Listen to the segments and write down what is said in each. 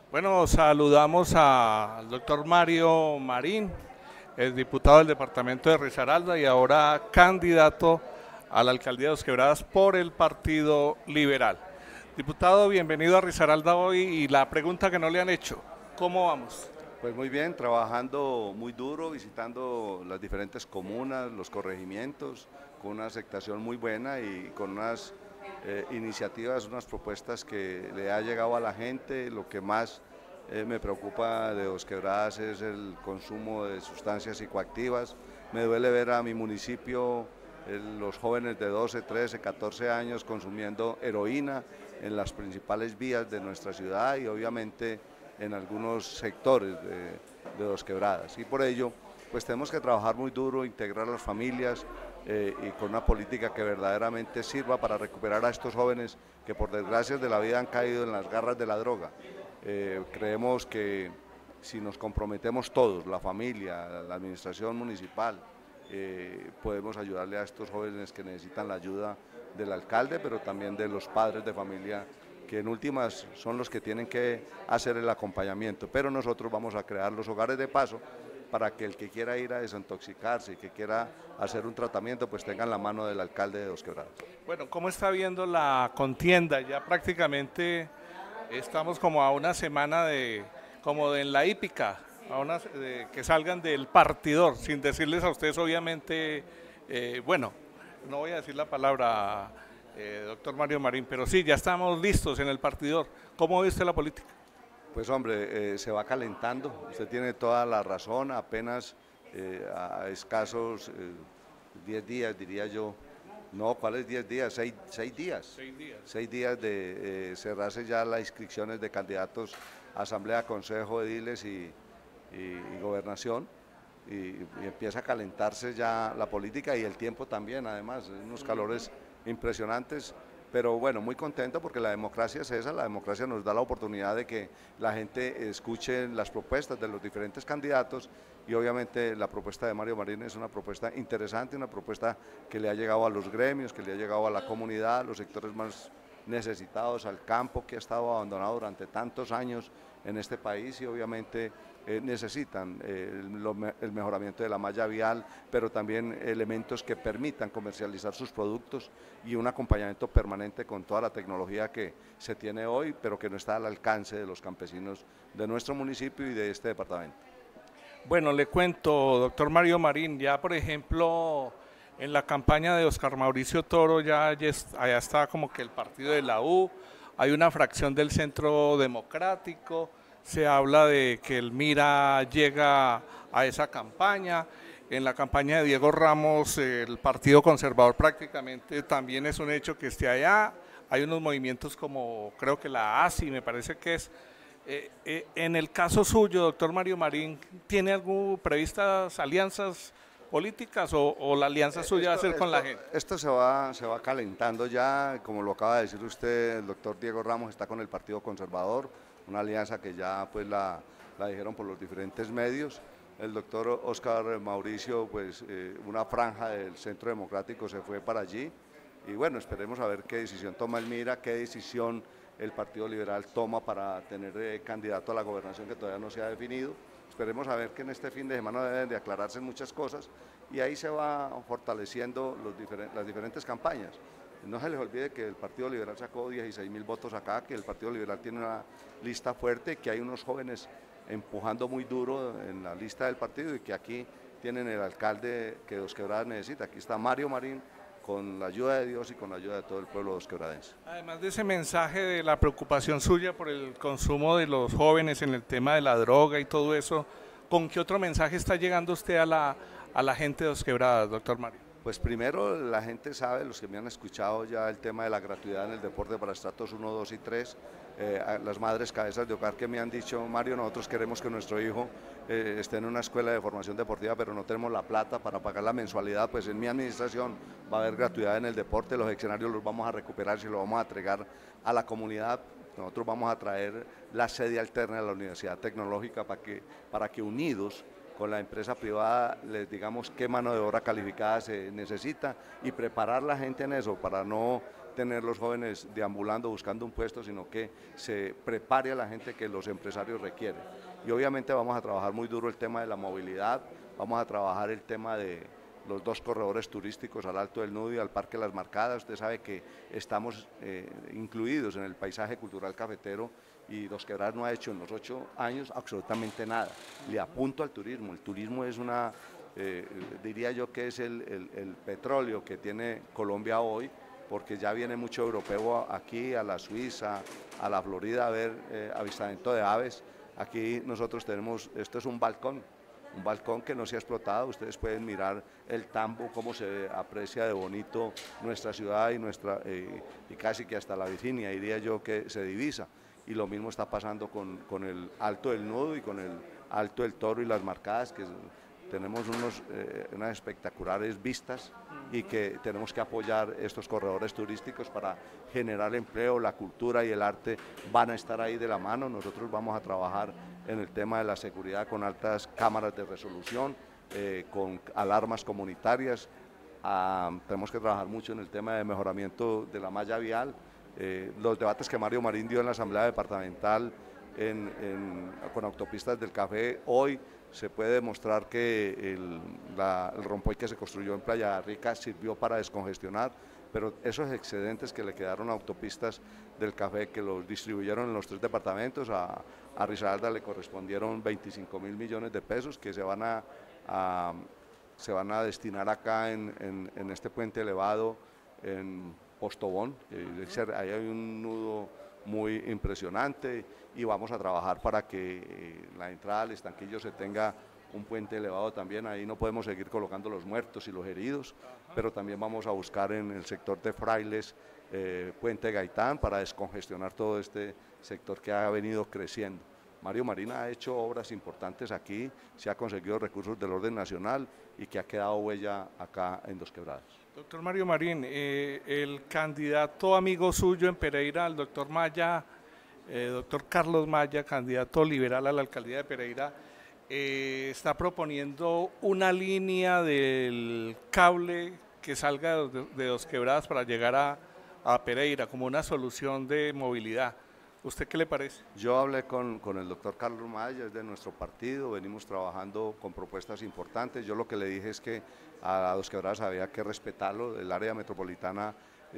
Bueno, saludamos al doctor Mario Marín, el diputado del departamento de Risaralda y ahora candidato a la alcaldía de Dos Quebradas por el Partido Liberal. Diputado, bienvenido a Risaralda hoy y la pregunta que no le han hecho, ¿cómo vamos? Pues muy bien, trabajando muy duro, visitando las diferentes comunas, los corregimientos, con una aceptación muy buena y con unas iniciativas, unas propuestas que le ha llegado a la gente. Lo que más me preocupa de Dos Quebradas es el consumo de sustancias psicoactivas. Me duele ver a mi municipio los jóvenes de 12, 13, 14 años consumiendo heroína en las principales vías de nuestra ciudad y obviamente en algunos sectores de Dos Quebradas. Y por ello, pues tenemos que trabajar muy duro, integrar a las familias y con una política que verdaderamente sirva para recuperar a estos jóvenes que por desgracias de la vida han caído en las garras de la droga. Creemos que si nos comprometemos todos, la familia, la administración municipal, podemos ayudarle a estos jóvenes que necesitan la ayuda del alcalde, pero también de los padres de familia, que en últimas son los que tienen que hacer el acompañamiento. Pero nosotros vamos a crear los hogares de paso para que el que quiera ir a desintoxicarse y que quiera hacer un tratamiento, pues tenga la mano del alcalde de Dos Quebradas. Bueno, ¿cómo está viendo la contienda? Ya prácticamente estamos como a una semana como de en la hípica, que salgan del partidor, sin decirles a ustedes obviamente, bueno, no voy a decir la palabra, doctor Mario Marín, pero sí, ya estamos listos en el partidor. ¿Cómo ve usted la política? Pues hombre, se va calentando, usted tiene toda la razón, apenas a escasos 10 días, diría yo. No, ¿cuáles 10 días? 6 días. 6 días. 6 días de cerrarse ya las inscripciones de candidatos a Asamblea, Consejo, Ediles y Gobernación. Y empieza a calentarse ya la política y el tiempo también, además, unos calores impresionantes. Pero bueno, muy contento porque la democracia es esa, la democracia nos da la oportunidad de que la gente escuche las propuestas de los diferentes candidatos y obviamente la propuesta de Mario Marín es una propuesta interesante, una propuesta que le ha llegado a los gremios, que le ha llegado a la comunidad, a los sectores más necesitados, al campo que ha estado abandonado durante tantos años en este país y obviamente necesitan el mejoramiento de la malla vial, pero también elementos que permitan comercializar sus productos y un acompañamiento permanente con toda la tecnología que se tiene hoy, pero que no está al alcance de los campesinos de nuestro municipio y de este departamento. Bueno, le cuento, doctor Mario Marín, ya por ejemplo, en la campaña de Oscar Mauricio Toro, allá está como que el partido de la U, hay una fracción del Centro Democrático, se habla de que el Mira llega a esa campaña, en la campaña de Diego Ramos, el Partido Conservador prácticamente también es un hecho que esté allá, hay unos movimientos como creo que la ASI, me parece que es. En el caso suyo, doctor Mario Marín, ¿tiene algo previstas alianzas políticas o la alianza suya va a ser con la gente? Esto se va calentando ya, como lo acaba de decir usted, el doctor Diego Ramos está con el Partido Conservador, una alianza que ya pues la dijeron por los diferentes medios. El doctor Oscar Mauricio, pues una franja del Centro Democrático se fue para allí y bueno, esperemos a ver qué decisión toma el Mira, qué decisión el Partido Liberal toma para tener candidato a la gobernación que todavía no se ha definido. Esperemos a ver que en este fin de semana deben de aclararse muchas cosas y ahí se va fortaleciendo las diferentes campañas. No se les olvide que el Partido Liberal sacó 16.000 votos acá, que el Partido Liberal tiene una lista fuerte, que hay unos jóvenes empujando muy duro en la lista del partido y que aquí tienen el alcalde que Dos Quebradas necesita. Aquí está Mario Marín, con la ayuda de Dios y con la ayuda de todo el pueblo dosquebradense. Además de ese mensaje de la preocupación suya por el consumo de los jóvenes en el tema de la droga y todo eso, ¿con qué otro mensaje está llegando usted a la gente de Dos Quebradas, doctor Mario? Pues primero la gente sabe, los que me han escuchado ya el tema de la gratuidad en el deporte para estratos 1, 2 y 3, las madres cabezas de hogar que me han dicho, Mario, nosotros queremos que nuestro hijo esté en una escuela de formación deportiva, pero no tenemos la plata para pagar la mensualidad, pues en mi administración va a haber gratuidad en el deporte, los escenarios los vamos a recuperar, si lo vamos a entregar a la comunidad. Nosotros vamos a traer la sede alterna de la Universidad Tecnológica para que unidos con la empresa privada les digamos qué mano de obra calificada se necesita y preparar la gente en eso para no tener los jóvenes deambulando buscando un puesto, sino que se prepare a la gente que los empresarios requieren. Y obviamente vamos a trabajar muy duro el tema de la movilidad, vamos a trabajar el tema de los 2 corredores turísticos al Alto del Nudo y al Parque Las Marcadas. Usted sabe que estamos incluidos en el paisaje cultural cafetero y Dos Quebradas no ha hecho en los 8 años absolutamente nada. Le apunto al turismo. El turismo es una, diría yo que es el petróleo que tiene Colombia hoy, porque ya viene mucho europeo aquí, a la Suiza, a la Florida a ver avistamiento de aves. Aquí nosotros tenemos, esto es un balcón que no se ha explotado. Ustedes pueden mirar el Tambo, cómo se aprecia de bonito nuestra ciudad y casi que hasta la Virginia, diría yo, que se divisa. Y lo mismo está pasando con el Alto del Nudo y con el Alto del Toro y Las Marcadas, que tenemos unas espectaculares vistas y que tenemos que apoyar estos corredores turísticos para generar empleo. La cultura y el arte van a estar ahí de la mano. Nosotros vamos a trabajar en el tema de la seguridad con altas cámaras de resolución, con alarmas comunitarias. Tenemos que trabajar mucho en el tema de mejoramiento de la malla vial. Los debates que Mario Marín dio en la Asamblea Departamental con autopistas del café, hoy se puede demostrar que el rompoy que se construyó en Playa Rica sirvió para descongestionar, pero esos excedentes que le quedaron a autopistas del café, que los distribuyeron en los 3 departamentos, a Risaralda le correspondieron 25.000 millones de pesos que se van a destinar acá en este puente elevado en Postobón. Ahí hay un nudo muy impresionante y vamos a trabajar para que la entrada al estanquillo se tenga un puente elevado también. Ahí no podemos seguir colocando los muertos y los heridos, pero también vamos a buscar en el sector de Frailes, Puente Gaitán, para descongestionar todo este sector que ha venido creciendo. Mario Marín ha hecho obras importantes aquí, se ha conseguido recursos del orden nacional y que ha quedado huella acá en Dos Quebradas. Doctor Mario Marín, el candidato amigo suyo en Pereira, el doctor Maya, doctor Carlos Maya, candidato liberal a la alcaldía de Pereira, está proponiendo una línea del cable que salga de Dos Quebradas para llegar a Pereira como una solución de movilidad. ¿Usted qué le parece? Yo hablé con el doctor Carlos Maya, es de nuestro partido, venimos trabajando con propuestas importantes. Yo lo que le dije es que a Dos Quebradas había que respetarlo. El área metropolitana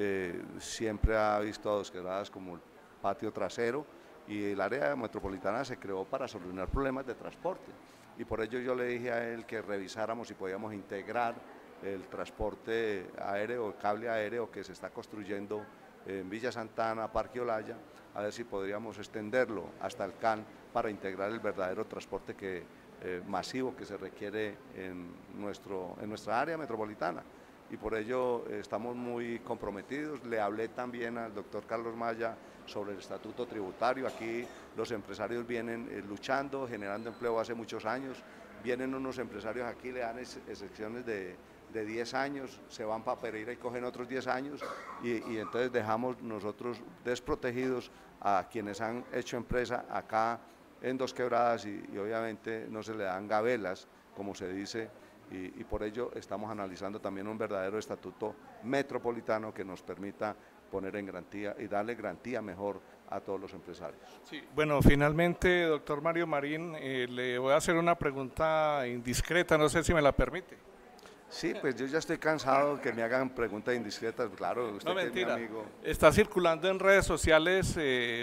siempre ha visto a Dos Quebradas como el patio trasero y el área metropolitana se creó para solucionar problemas de transporte. Y por ello yo le dije a él que revisáramos si podíamos integrar el transporte aéreo, el cable aéreo que se está construyendo en Villa Santana, Parque Olaya, a ver si podríamos extenderlo hasta el CAN para integrar el verdadero transporte masivo que se requiere en nuestra área metropolitana. Y por ello estamos muy comprometidos. Le hablé también al doctor Carlos Maya sobre el estatuto tributario. Aquí los empresarios vienen luchando, generando empleo hace muchos años. Vienen unos empresarios aquí, le dan excepciones de 10 años, se van para Pereira y cogen otros 10 años y entonces dejamos nosotros desprotegidos a quienes han hecho empresa acá en Dos Quebradas y obviamente no se le dan gabelas, como se dice, y por ello estamos analizando también un verdadero estatuto metropolitano que nos permita poner en garantía y darle garantía mejor a todos los empresarios. Sí, bueno, finalmente, doctor Mario Marín, le voy a hacer una pregunta indiscreta, no sé si me la permite. Sí, pues yo ya estoy cansado que me hagan preguntas indiscretas, claro, usted no, que mentira. es mi amigo. Está circulando en redes sociales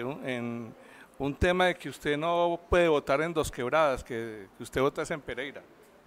en un tema de que usted no puede votar en Dos Quebradas, que usted vota en Pereira.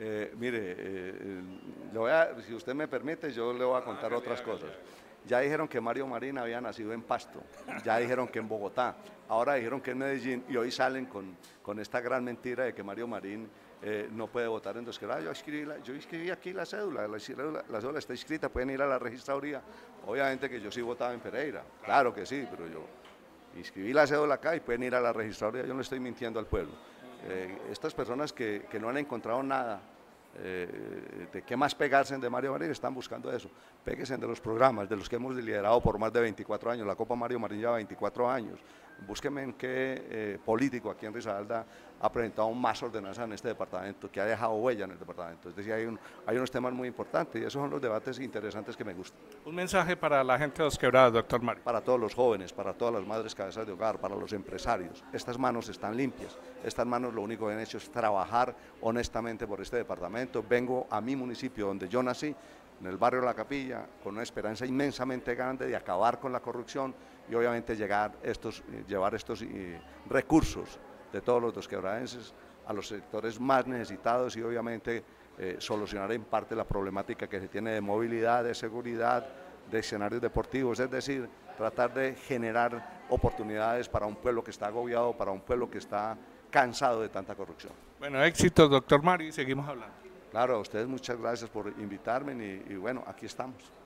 Si usted me permite, yo le voy a contar otras cosas. Ya dijeron que Mario Marín había nacido en Pasto, ya dijeron que en Bogotá, ahora dijeron que en Medellín y hoy salen con esta gran mentira de que Mario Marín no puede votar en Dos Quebradas. Yo inscribí aquí la cédula está inscrita, pueden ir a la registraduría. Obviamente que yo sí votaba en Pereira, claro que sí, pero yo inscribí la cédula acá y pueden ir a la registraduría, yo no estoy mintiendo al pueblo. Estas personas que no han encontrado nada, de qué más pegarse de Mario Marín, están buscando eso. Péguense de los programas, de los que hemos liderado por más de 24 años, la Copa Mario Marín lleva 24 años, búsqueme en qué político aquí en Risaralda ha presentado más ordenanza en este departamento, que ha dejado huella en el departamento. Es decir, hay unos temas muy importantes y esos son los debates interesantes que me gustan. Un mensaje para la gente de Dos Quebradas, doctor Mario. Para todos los jóvenes, para todas las madres cabezas de hogar, para los empresarios. Estas manos están limpias, estas manos lo único que han hecho es trabajar honestamente por este departamento. Vengo a mi municipio donde yo nací, en el barrio La Capilla, con una esperanza inmensamente grande de acabar con la corrupción y obviamente llevar estos recursos de todos los dosquebradenses a los sectores más necesitados y obviamente solucionar en parte la problemática que se tiene de movilidad, de seguridad, de escenarios deportivos, es decir, tratar de generar oportunidades para un pueblo que está agobiado, para un pueblo que está cansado de tanta corrupción. Bueno, éxitos, doctor Mario, y seguimos hablando. Claro, a ustedes muchas gracias por invitarme y bueno, aquí estamos.